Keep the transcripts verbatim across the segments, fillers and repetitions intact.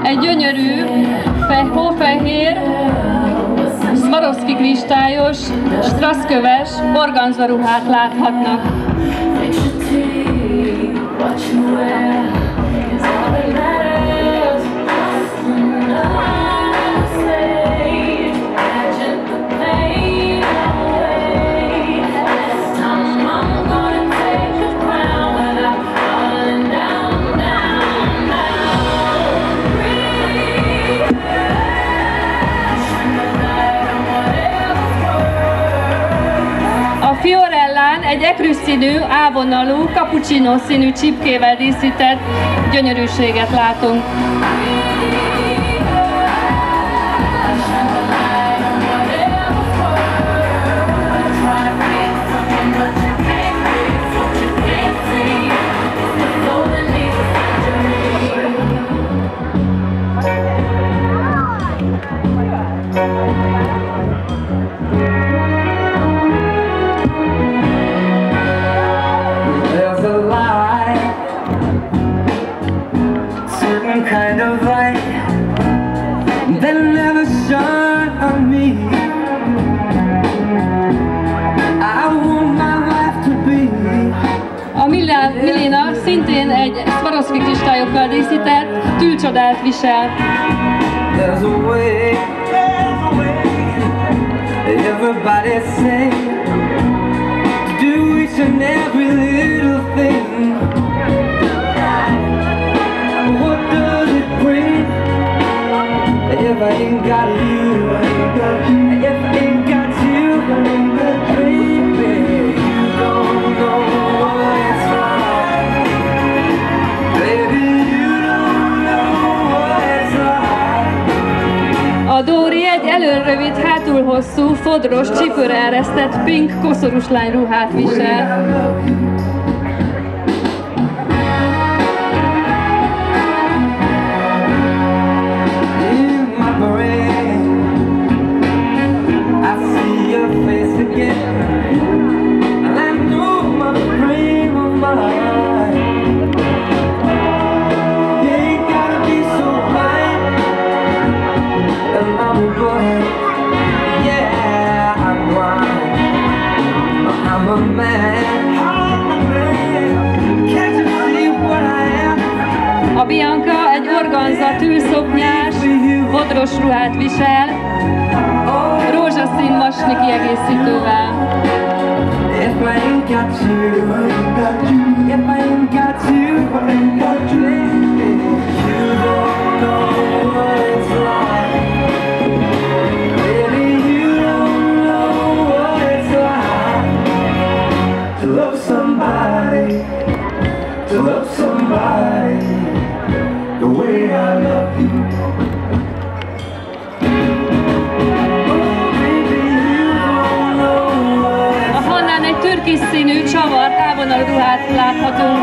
egy gyönyörű, hófehér, Swarovski kristályos, strasszköves organzaruhát láthatnak. Fiorellán egy ekrű színű, ávonalú, cappuccino színű csipkével díszített gyönyörűséget látunk. Kind of light that never shone on me. I want my life to be. A Milena szintén egy Swarovski kristályokkal díszített tűcsodát visel. There's a way, everybody say, to do each and every little thing. If I ain't got you, if I ain't got you, baby, you don't know what it's like. Baby, you don't know what it's like. A Dóri egy elől rövid, hátul hosszú, fodros, csípőre eresztett pink koszorús lány ruhát visel. A Bianca egy organza tűlszoknyás, fodros ruhát visel, rózsaszín masni kiegészítővel. A Hannán egy türkisz színű, csavart, ávonalú ruhát láthatunk.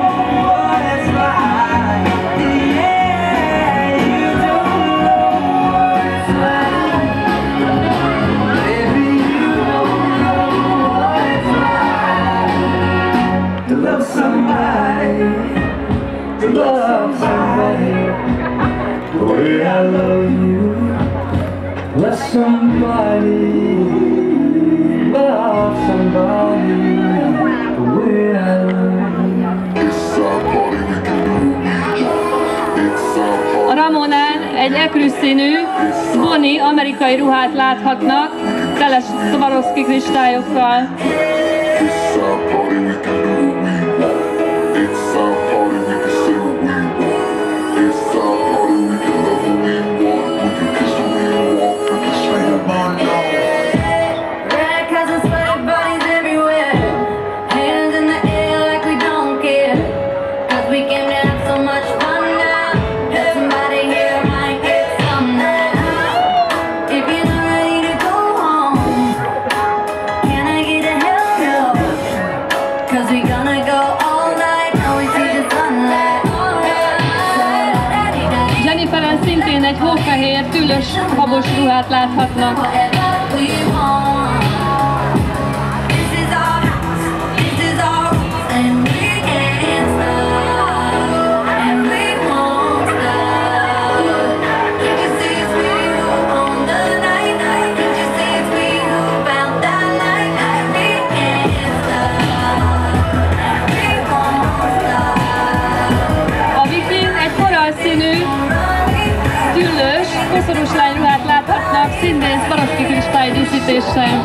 Love somebody the way I love you. Love somebody, love somebody the way I love you. It's our party, we can do. It's our party. A Ramonán egy ekrű színű, Bonnie amerikai ruhát láthatnak, tele Swarovski kristályokkal. It's our party, we can do. It's our party, we can say what we want. It's our party, we can love who we want. We can kiss who we want. We can swing the bond on. Red cars and sweaty bodies everywhere. Hands in the air like we don't care. Cause we came to have so much fun now. There's somebody here might get some now. If you're not ready to go home, can I get a hell no? Cause we gonna go all night. Now we see the sunlight. Jenniferen szintén egy hófehér, tüllös, habos ruhát láthatnak. díszítéssel.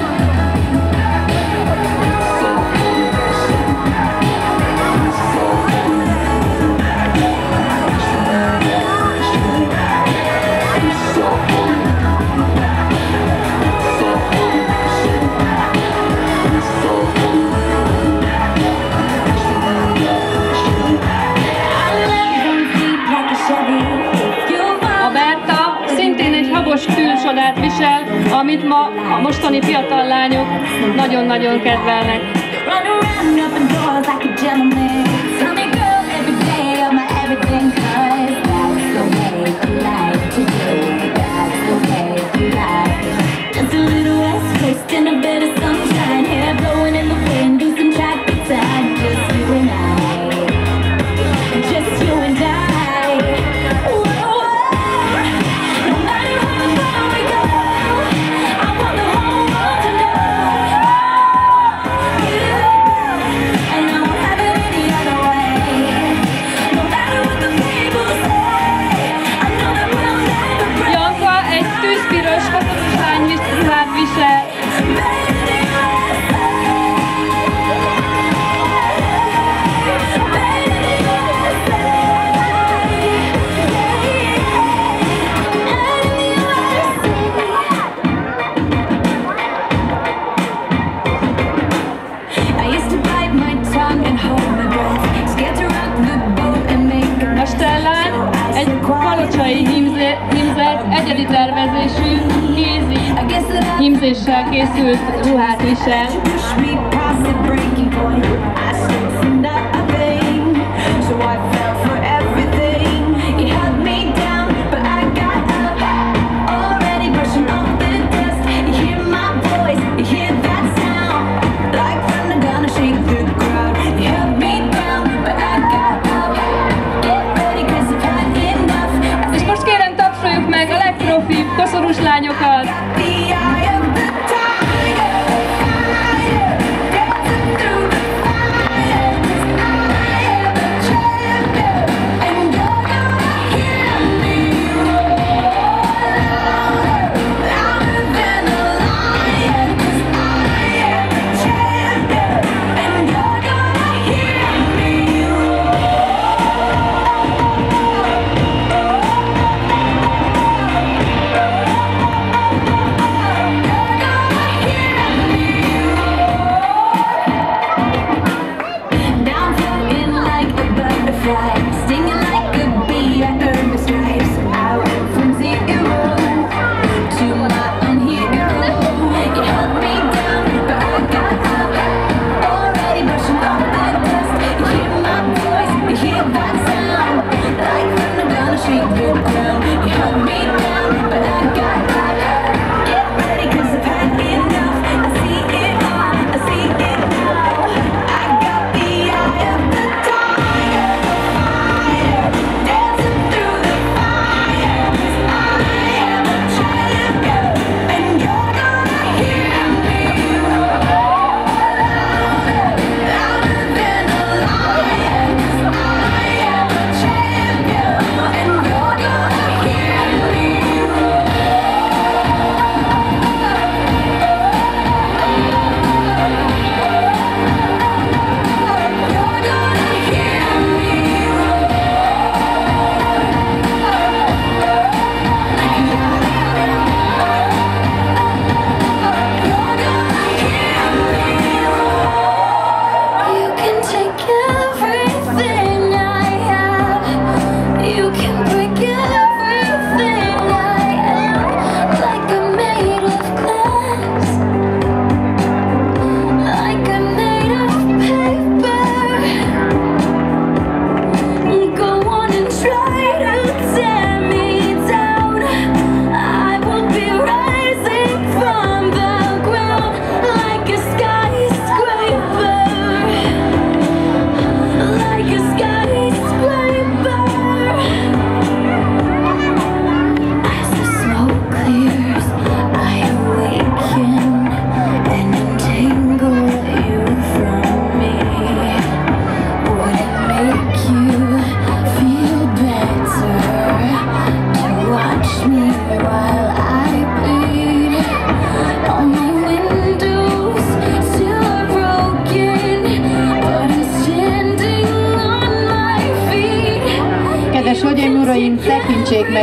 A Berta szintén egy habos tűlsodát visel, amit ma a mostani fiatal lányok nagyon-nagyon kedvelnek. Run around up in doors like a gentleman. Tell me, girl, every day I'm my everything, 'cause that's the way you like to do it. That's the way you like it. Just a little West Coast and a bit of sunshine, hair blowing in the wind, do some track time. Just you and I, just you and I. Whoa, whoa. No matter how far we go, I want the whole world to know. And I won't have it any other way. No matter what the people say, I know that we'll never break. Janka egy tűzpiros fapados lány ruhát visel. A Stellán egy palocsai hímze- hímzett, egyedi tervezésű, kézi hímzéssel készült ruhát visel. Push me past the breaking point. I stood for nothing, so I fell for everything. You held me down, but I got up. Already brushing off the dust. You hear my voice, you hear that sound, like thunder gonna shake the ground. You held me down, but I got up. Get ready, 'cause I've had enough. És most kérem, tapsoljuk meg a legprofibb koszorús lányokat! The eye of the tiger, fire, dancing through the fire.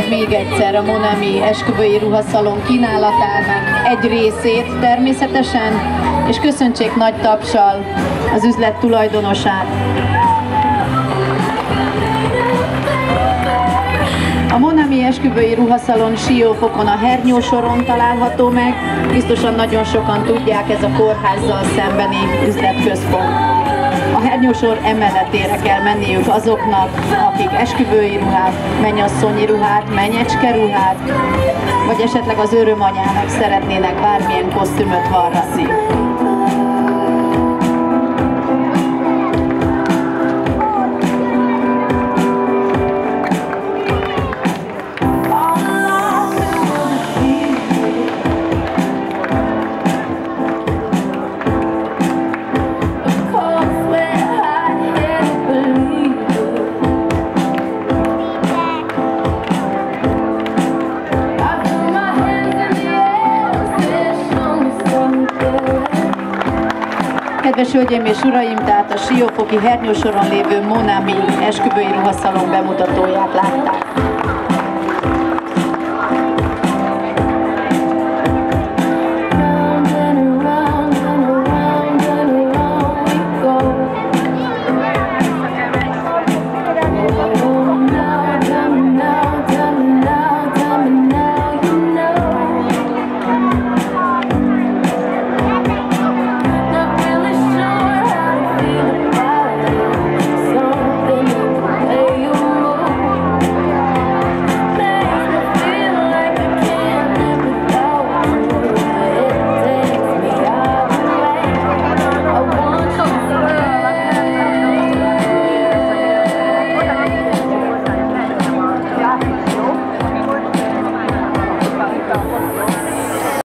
meg még egyszer a Monami esküvői ruhaszalon kínálatának egy részét természetesen, és köszöntsék nagy tapssal az üzlet tulajdonosát. A Monami esküvői ruhaszalon Siófokon a Hernyó soron található meg, biztosan nagyon sokan tudják, ez a kórházzal szembeni üzletközpont. A Hernyósor emeletére kell menniük azoknak, akik esküvői ruhát, mennyasszonyi ruhát, mennyecske ruhát, vagy esetleg az örömanyának szeretnének bármilyen kosztümöt varratni. Kedves hölgyeim és uraim, tehát a siófoki Hernyósoron lévő Monami esküvői ruhaszalon bemutatóját látták.